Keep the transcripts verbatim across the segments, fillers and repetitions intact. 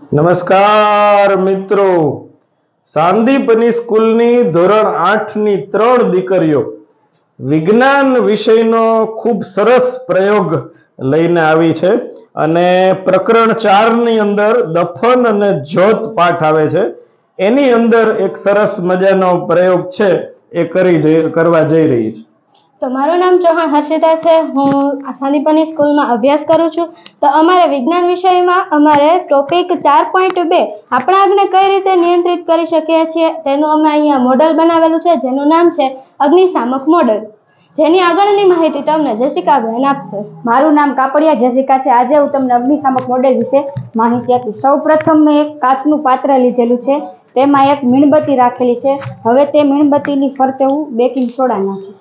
નમસ્કાર મિત્રો, સાંદીપની સ્કૂલની ધોરણ આઠ ની ત્રણ દીકરીઓ વિજ્ઞાન વિષયનો ખૂબ સરસ પ્રયોગ લઈને આવી છે અને પ્રકરણ ચાર ની અંદર દફન અને જ્યોત પાઠ આવે છે. એની અંદર એક સરસ મજાનો પ્રયોગ છે એ કરી કરવા જઈ રહી છે. તો મારું નામ ચૌહાણ હર્ષિતા છે. હું સાંદીપની સ્કૂલમાં અભ્યાસ કરું છું. તો અમારે વિજ્ઞાન વિષયમાં અમારે ટોપિક ચાર પોઈન્ટ બે આપણા આગને કઈ રીતે નિયંત્રિત કરી શકીએ છીએ તેનું અમે અહીંયા મોડલ બનાવેલું છે, જેનું નામ છે અગ્નિશામક મોડલ, જેની આગળની માહિતી તમને જેસિકાબેન આપશે. મારું નામ કાપડિયા જેસિકા છે. આજે હું તમને અગ્નિશામક મોડેલ વિશે માહિતી આપીશ. સૌ પ્રથમ મેં એક કાચનું પાત્ર લીધેલું છે, તેમાં એક મીણબત્તી રાખેલી છે. હવે તે મીણબત્તીની ફરતે હું બેકિંગ સોડા નાખીશ.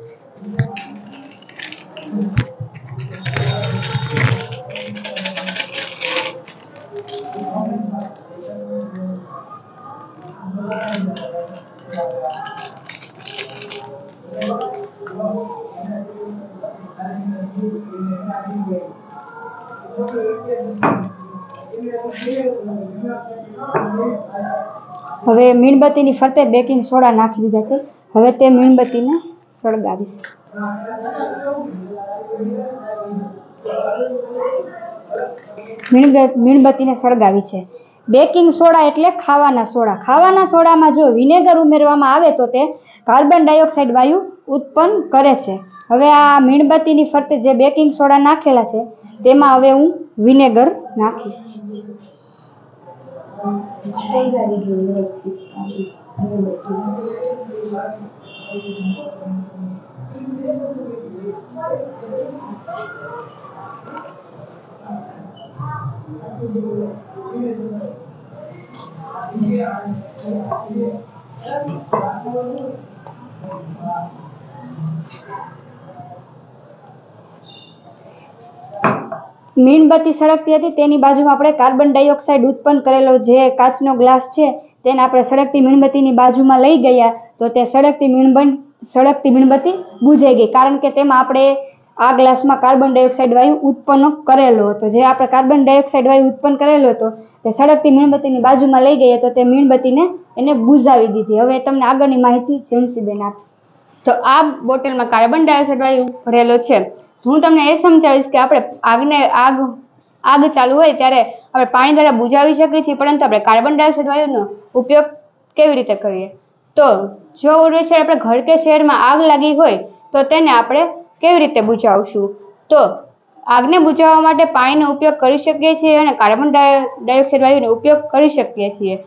હવે મીણબત્તીની ફરતે બેકિંગ સોડા નાખી દીધા છે. હવે તે મીણબત્તીને સળગાવીશ. મીણબત્તીને સળગાવી છે. બેકિંગ સોડા એટલે ખાવાના સોડા. ખાવાના સોડામાં જો વિનેગર ઉમેરવામાં આવે તો તે કાર્બન ડાયોક્સાઇડ વાયુ ઉત્પન્ન કરે છે. હવે આ મીણબત્તીની ફરતે જે બેકિંગ સોડા નાખેલા છે તેમાં હવે હું વિનેગર નાખીશ. મીણબત્તી સળગતી હતી તેની બાજુમાં આપણે કાર્બન ડાયોક્સાઇડ ઉત્પન્ન કરેલો જે કાચનો ગ્લાસ છે તેને આપણે સળગતી મીણબત્તીની બાજુમાં લઈ ગયા તો તે સળગતી મીણબત્તી સળગતી મીણબત્તી બુઝાઈ ગઈ, કારણ કે તેમાં આપણે આ ગ્લાસમાં કાર્બન ડાયોક્સાઇડ વાયુ ઉત્પન્ન કરેલો હતો. જે આપણે કાર્બન ડાયોક્સાઇડ વાયુ ઉત્પન્ન કરેલો હતો તે સળગતી મીણબત્તીની બાજુમાં લઈ ગયા તો તે મીણબત્તીને એને બુઝાવી દીધી. હવે તમને આગળની માહિતી જેન્સીબેન આપશે. તો આ બોટલમાં કાર્બન ડાયોક્સાઇડ વાયુ ભરેલો છે. હું તમને એ સમજાવીશ કે આપણે આગને આગ આગ ચાલુ હોય ત્યારે આપણે પાણી દ્વારા બુઝાવી શકીએ છીએ, પરંતુ આપણે કાર્બન ડાયોક્સાઇડ વાયુનો ઉપયોગ કેવી રીતે કરીએ. તો જો આપણે ઘર કે શહેરમાં આગ લાગી હોય તો તેને આપણે કેવી રીતે બુઝાવશું. તો આગને બુઝાવવા માટે પાણીનો ઉપયોગ કરી શકીએ છીએ અને કાર્બન ડાયોક્સાઇડ વાયુનો ઉપયોગ કરી શકીએ છીએ.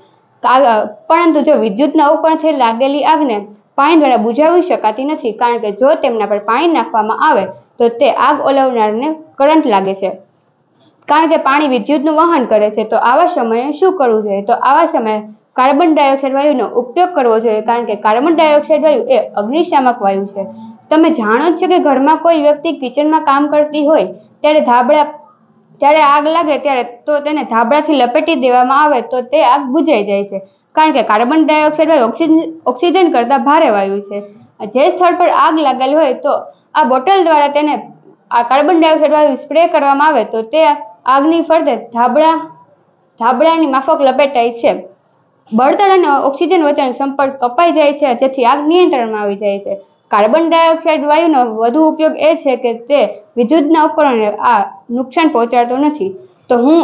પરંતુ જો વિદ્યુતના ઉપકરણથી લાગેલી આગને પાણી દ્વારા બુઝાવી શકાતી નથી, કારણ કે જો તેમના પર પાણી નાખવામાં આવે તો તે આગ ઓલવનારને કરંટ લાગે છે, કારણ કે પાણી વિદ્યુતનું વહન કરે છે. તો આવા સમયે શું કરવું જોઈએ? તો આવા સમયે કાર્બન ડાયોક્સાઇડ વાયુનો ઉપયોગ કરવો જોઈએ, કારણ કે કાર્બન ડાયોક્સાઇડ વાયુ એ અગ્નિશામક વાયુ છે. તમે જાણો જ છો કે ઘરમાં કોઈ વ્યક્તિ કિચનમાં કામ કરતી હોય ત્યારે ધાબળા ત્યારે આગ લાગે ત્યારે તો તેને ધાબળાથી લપેટી દેવામાં આવે તો તે આગ બુઝાઈ જાય છે, કારણ કે કાર્બન ડાયોક્સાઇડ વાયુ ઓક્સિજન ઓક્સિજન કરતાં ભારે વાયુ છે. જે સ્થળ પર આગ લાગેલી હોય તો આ બોટલ દ્વારા તેને આ કાર્બન ડાયોક્સાઇડ વાયુ સ્પ્રે કરવામાં આવે તો તે આગની ફરતે ધાબળા ધાબળાની માફક લપેટાય છે. બળતણ અને ઓક્સિજન વચ્ચેનો સંપર્ક કપાઈ જાય છે, જેથી આગ નિયંત્રણમાં આવી જાય છે. કાર્બન ડાયોક્સાઇડ વાયુનો વધુ ઉપયોગ એ છે કે તે વિદ્યુતના ઉપકરણોને આ નુકસાન પહોંચાડતો નથી. તો હું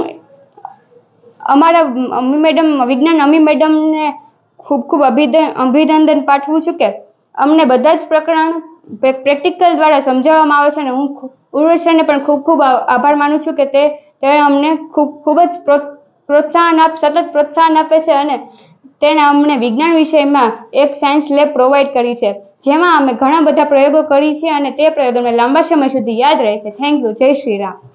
અમારા અમી મેડમ વિજ્ઞાન અમી મેડમને ખૂબ ખૂબ અભિનંદન પાઠવું છું કે અમને બધા જ પ્રકરણ પ્રેક્ટિકલ દ્વારા સમજાવવામાં આવે છે અને હું ઉર્વશીને પણ ખૂબ ખૂબ આભાર માનું છું કે તે તેણે અમને ખૂબ ખૂબ જ પ્રોત્સાહન આપ સતત પ્રોત્સાહન આપે છે અને તેણે અમને વિજ્ઞાન વિષયમાં એક સાયન્સ લેબ પ્રોવાઈડ કરી છે, જેમાં અમે ઘણા બધા પ્રયોગો કરી છે અને તે પ્રયોગો અમને લાંબા સમય સુધી યાદ રહે છે. Thank you. જય શ્રી રામ.